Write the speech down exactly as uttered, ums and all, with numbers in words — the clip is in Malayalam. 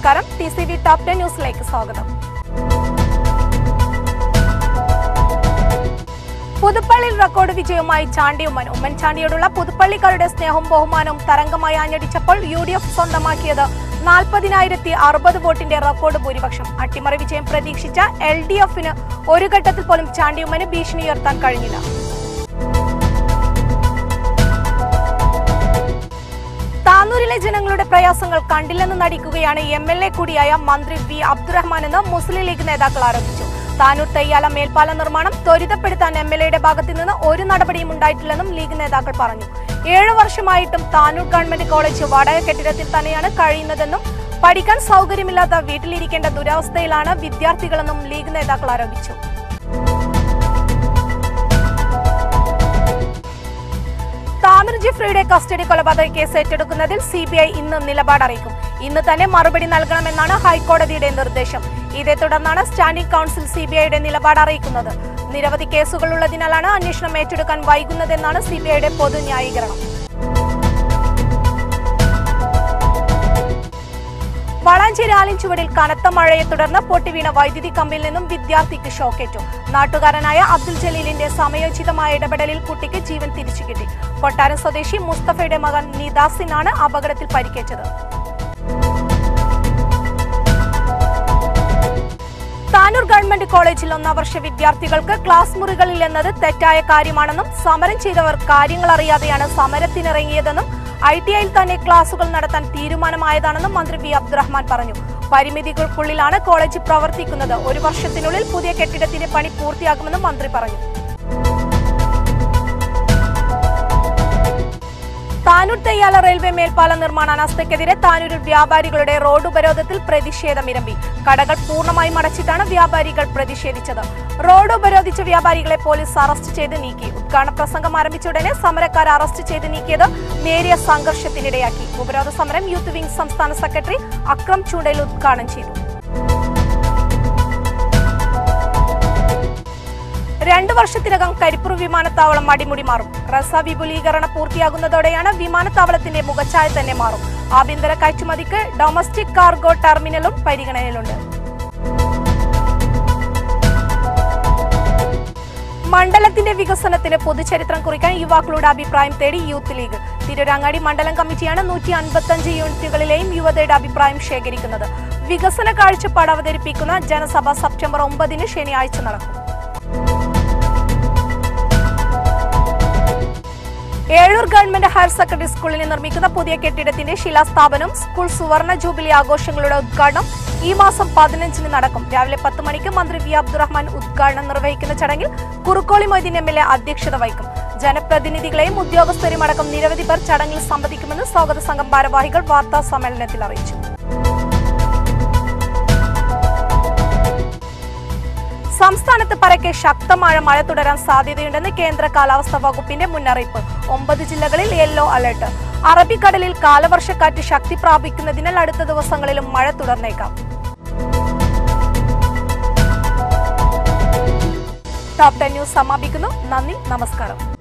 നമസ്കാരം. T C V top ten ന്യൂസിലേക്ക് സ്വാഗതം. പുതുപ്പള്ളിയിൽ റെക്കോർഡ് വിജയവുമായി ചാണ്ടി ഉമ്മൻ. ഉമ്മൻചാണ്ടിയോടുള്ള പുതുപ്പള്ളിക്കാരുടെ സ്നേഹവും ബഹുമാനവും തരംഗമായി ആഞ്ഞടിച്ചപ്പോൾ യു ഡി എഫ് സ്വന്തമാക്കിയത് നാൽപ്പതിനായിരത്തി അറുപത് വോട്ടിന്റെ റെക്കോർഡ് ഭൂരിപക്ഷം. അട്ടിമറി വിജയം പ്രതീക്ഷിച്ച എൽ ഡി എഫിന് ഒരു ഘട്ടത്തിൽ പോലും ചാണ്ടി ഉമ്മന് ഭീഷണി ഉയർത്താൻ കഴിഞ്ഞില്ല. താനൂരിലെ ജനങ്ങളുടെ പ്രയാസങ്ങൾ കണ്ടില്ലെന്ന് നടിക്കുകയാണ് എം എൽ എ കൂടിയായ മന്ത്രി വി അബ്ദുറഹ്മാൻ എന്ന് മുസ്ലിം ലീഗ് നേതാക്കൾ ആരോപിച്ചു. താനൂർ തെയ്യാല മേൽപ്പാല നിർമ്മാണം ത്വരിതപ്പെടുത്താൻ എം എൽ എയുടെ ഭാഗത്തു നിന്ന് ഒരു നടപടിയും ഉണ്ടായിട്ടില്ലെന്നും ലീഗ് നേതാക്കൾ പറഞ്ഞു. ഏഴു വർഷമായിട്ടും താനൂർ ഗവൺമെന്റ് കോളേജ് വാടക കെട്ടിടത്തിൽ തന്നെയാണ് കഴിയുന്നതെന്നും പഠിക്കാൻ സൗകര്യമില്ലാത്ത വീട്ടിലിരിക്കേണ്ട ദുരവസ്ഥയിലാണ് വിദ്യാർത്ഥികളെന്നും ലീഗ് നേതാക്കൾ ആരോപിച്ചു. താമിർ ജിഫ്രിയുടെ കസ്റ്റഡി കൊലപാതക കേസ് ഏറ്റെടുക്കുന്നതിൽ സി ബി ഐ ഇന്ന് നിലപാട് അറിയിക്കും. ഇന്ന് തന്നെ മറുപടി നൽകണമെന്നാണ് ഹൈക്കോടതിയുടെ നിർദ്ദേശം. ഇതേ തുടർന്നാണ് സ്റ്റാൻഡിംഗ് കൌൺസിൽ സി ബി ഐയുടെ നിലപാട് അറിയിക്കുന്നത്. നിരവധി കേസുകൾ ഉള്ളതിനാലാണ് അന്വേഷണം ഏറ്റെടുക്കാൻ വൈകുന്നതെന്നാണ് സി ബി ഐയുടെ പൊതു ന്യായീകരണം. വളാഞ്ചേരി ആലിൻചുവടിൽ കനത്ത മഴയെ തുടർന്ന് പൊട്ടിവീണ വൈദ്യുതി കമ്പിൽ നിന്നും വിദ്യാർത്ഥിക്ക് ഷോക്കേറ്റു. നാട്ടുകാരനായ അബ്ദുൽ ജലീലിന്റെ സമയോചിതമായ ഇടപെടലിൽ കുട്ടിക്ക് ജീവൻ തിരിച്ചു കിട്ടി. കൊട്ടാരം സ്വദേശി മുസ്തഫയുടെ മകൻ നിദാസിനാണ് അപകടത്തിൽ പരിക്കേറ്റത്. താനൂർ ഗവൺമെന്റ് കോളേജിൽ ഒന്നാം വർഷ വിദ്യാർത്ഥികൾക്ക് ക്ലാസ് മുറികളിൽ എന്നത് തെറ്റായ കാര്യമാണെന്നും സമരം ചെയ്തവർ കാര്യങ്ങൾ അറിയാതെയാണ് സമരത്തിനിറങ്ങിയതെന്നും ഐ ടി ഐയിൽ തന്നെ ക്ലാസുകൾ നടത്താൻ തീരുമാനമായതാണെന്നും മന്ത്രി വി അബ്ദുറഹ്മാൻ പറഞ്ഞു. പരിമിതികൾക്കുള്ളിലാണ് കോളേജ് പ്രവർത്തിക്കുന്നത്. ഒരു വർഷത്തിനുള്ളിൽ പുതിയ കെട്ടിടത്തിന്റെ പണി പൂർത്തിയാക്കുമെന്നും മന്ത്രി പറഞ്ഞു. താനൂർ തെയ്യാല റെയിൽവേ മേൽപ്പാല നിർമ്മാണ അനാസ്ഥയ്ക്കെതിരെ താനൂരിൽ വ്യാപാരികളുടെ റോഡ് ഉപരോധത്തിൽ പ്രതിഷേധമിരമ്പി. കടകൾ പൂർണ്ണമായും അടച്ചിട്ടാണ് വ്യാപാരികൾ പ്രതിഷേധിച്ചത്. റോഡ് ഉപരോധിച്ച വ്യാപാരികളെ പോലീസ് അറസ്റ്റ് ചെയ്ത് നീക്കി. ഉദ്ഘാടന പ്രസംഗം ആരംഭിച്ച ഉടനെ സമരക്കാരെ അറസ്റ്റ് ചെയ്ത് നീക്കിയത് നേരിയ സംഘർഷത്തിനിടയാക്കി. ഉപരോധ സമരം യൂത്ത് വിംഗ് സംസ്ഥാന സെക്രട്ടറി അക്രം ചൂണ്ടയിൽ ഉദ്ഘാടനം ചെയ്തു. രണ്ടു വർഷത്തിനകം കരിപ്പൂർ വിമാനത്താവളം അടിമുടി മാറും. റസ വിപുലീകരണം പൂർത്തിയാകുന്നതോടെയാണ് വിമാനത്താവളത്തിന്റെ മുഖച്ഛായ തന്നെ മാറും. ആഭ്യന്തര കയറ്റുമതിക്ക് ഡൊമസ്റ്റിക് കാർഗോ ടെർമിനലും പരിഗണനയിലുണ്ട്. മണ്ഡലത്തിന്റെ വികസനത്തിന് പൊതുചരിത്രം കുറിക്കാൻ യുവാക്കളുടെ അഭിപ്രായം തേടി യൂത്ത് ലീഗ്. തിരൂരങ്ങാടി മണ്ഡലം കമ്മിറ്റിയാണ് നൂറ്റി അൻപത്തി അഞ്ച് യൂണിറ്റുകളിലെയും യുവതയുടെ അഭിപ്രായം ശേഖരിക്കുന്നത്. വികസന കാഴ്ചപ്പാട് അവതരിപ്പിക്കുന്ന ജനസഭ സെപ്റ്റംബർ ഒമ്പതിന് ശനിയാഴ്ച നടക്കും. ഏഴൂർ ഗവൺമെന്റ് ഹയർ സെക്കൻഡറി സ്കൂളിന് നിർമ്മിക്കുന്ന പുതിയ കെട്ടിടത്തിന്റെ ശിലാസ്ഥാപനം സ്കൂൾ സുവർണ ജൂബിലി ആഘോഷങ്ങളുടെ ഉദ്ഘാടനം ഈ മാസം പതിനഞ്ചിന് നടക്കും. രാവിലെ പത്ത് മണിക്ക് മന്ത്രി വി അബ്ദുറഹ്മാൻ ഉദ്ഘാടനം നിർവഹിക്കുന്ന ചടങ്ങിൽ Kurukkoli Moideen M L A അധ്യക്ഷത വഹിക്കും. ജനപ്രതിനിധികളെയും ഉദ്യോഗസ്ഥരും അടക്കം നിരവധി പേർ ചടങ്ങിൽ സംബന്ധിക്കുമെന്ന് സ്വാഗത സംഘം ഭാരവാഹികൾ വാർത്താ സമ്മേളനത്തിൽ അറിയിച്ചു. സംസ്ഥാനത്ത് പരക്കെ ശക്തമായ മഴ തുടരാൻ സാധ്യതയുണ്ടെന്ന് കേന്ദ്ര കാലാവസ്ഥാ വകുപ്പിന്റെ മുന്നറിയിപ്പ്. ഒമ്പത് ജില്ലകളിൽ യെല്ലോ അലർട്ട്. അറബിക്കടലിൽ കാലവർഷക്കാറ്റ് ശക്തി പ്രാപിക്കുന്നതിനാൽ അടുത്ത ദിവസങ്ങളിലും മഴ തുടർന്നേക്കാം. ടോപ് ടെൻ ന്യൂസ് സമാപിക്കുന്നു. നന്ദി, നമസ്കാരം.